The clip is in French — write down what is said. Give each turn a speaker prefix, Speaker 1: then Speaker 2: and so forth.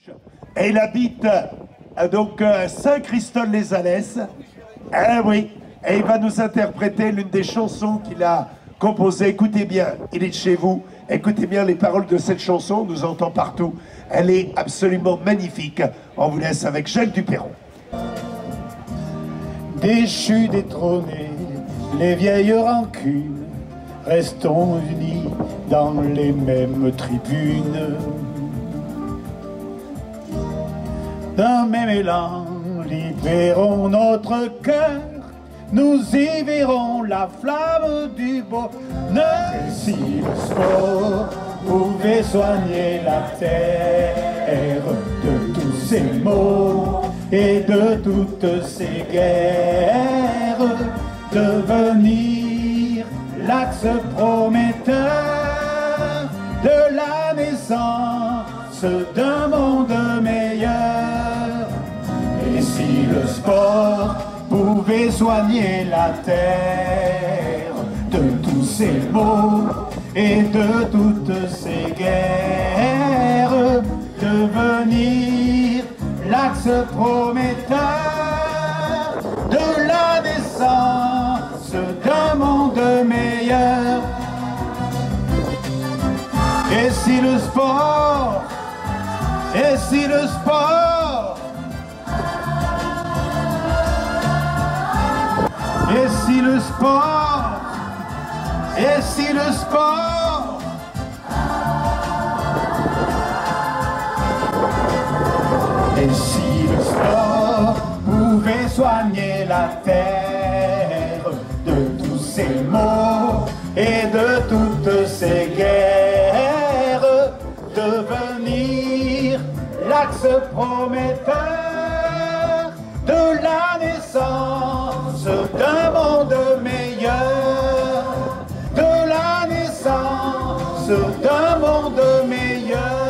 Speaker 1: Et il habite donc Saint-Christol-les-Alès. Eh oui, et il va nous interpréter l'une des chansons qu'il a composées. Écoutez bien, il est de chez vous. Écoutez bien les paroles de cette chanson, on nous entend partout. Elle est absolument magnifique. On vous laisse avec Jacques Duperron.
Speaker 2: Déchus, détrônés, les vieilles rancunes, restons unis dans les mêmes tribunes. D'un même élan, libérons notre cœur, nous y verrons la flamme du bonheur. Si le sport pouvait soigner la terre de tous ces maux et de toutes ces guerres, devenir l'axe prometteur de la naissance d'un monde meilleur. Et si le sport pouvait soigner la terre de tous ces maux et de toutes ces guerres, devenir l'axe prometteur de la naissance d'un monde meilleur. Et si le sport, et si le sport, et si le sport, et si le sport, et si le sport pouvait soigner la terre de tous ces maux et de toutes ces guerres, devenir l'axe prometteur de la naissance d'un monde meilleur, de la naissance d'un monde meilleur.